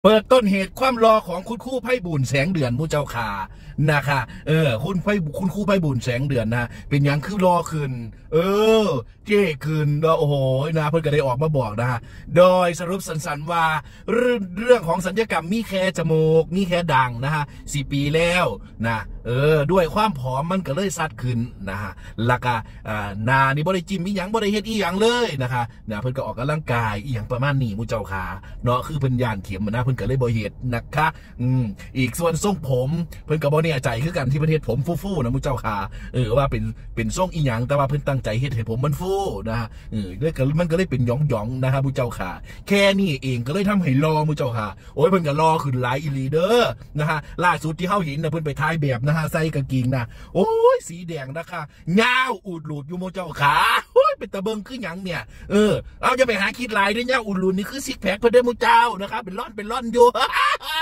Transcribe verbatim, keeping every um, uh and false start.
เปิดต้นเหตุความรอของคุณครูไพบูลย์แสงเดือนมูเจ้าขานะคะเออคุณไพคุณครูไพบูลย์แสงเดือนนะเป็นยังคือรอขึ้นเออเจ้ขึ้นโอ้โหนะเพิ่นก็ได้ออกมาบอกนะฮะโดยสรุปสั้นๆว่าเรื่องเรื่องของสัญญกรรมมีแค่จมูกมีแค่ดังนะฮะสี่ปีแล้วนะเออด้วยความผอมมันก็เลยซัดขึ้นนะฮะแล้วก็อ่านานี่บ่ได้จิ้มอีหยังบ่ได้เฮ็ดอีหยังเลยนะคะนะเพิ่นก็ออกกำลังกายอีหยังประมาณนี้มูเจ้าขาเนาะคือเพิ่นย่านเข็มนะเพิ่นก็เลยบ่เฮ็ดนะคะอืมอีกส่วนทรงผมเพิ่นก็บ่แน่ใจคือกันที่ประเทศผมฟูๆนะมูเจ้าขาเออว่าเป็นเป็นทรงอีหยังแต่ว่าเพิ่นตั้งใจเฮ็ดให้ผมมันฟูนะฮะเออเลยก็มันก็เลยเป็นหยองๆนะครับมูเจ้าขาแค่นี้เองก็เลยทำให้รอมูเจ้าขาโอ้ยเพิ่นก็รอขึ้นหลายอีหลีเด้อนะฮะล่าสุดที่เฮาเห็นนะเพิ่นไปถ่ายแบบนะฮะใส่กางเกงนะโอ้ยสีแดงนะคะยาวอูดหลุดอยู่มูเจ้าขาโอ้ยเป็นตะเบิงคือหยังเนี่ยเออเอาจะไปหาคิดลายด้วยยาวอูดหลุดนี่คือซิกแพคเพิ่นได้มูเจ้านะครับเป็นร่อนเป็นร่อนอยู่